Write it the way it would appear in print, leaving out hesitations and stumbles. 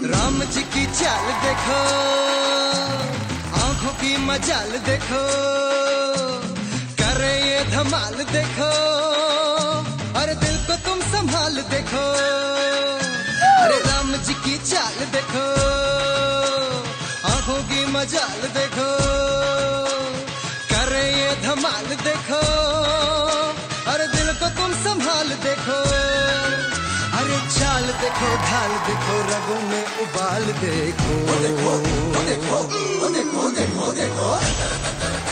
राम जी की चाल देखो, आंखों की मजाल देखो, करे ये धमाल देखो, अरे दिल को तुम संभाल देखो। अरे राम जी की चाल देखो, आंखों की मजाल देखो, करे ये धमाल देखो, अरे दिल को तुम संभाल देखो। अरे चाल देखो, ढाल देखो, रगों में उबाल देखो, देखो, देखो, देखो, देखो, देखो, देखो।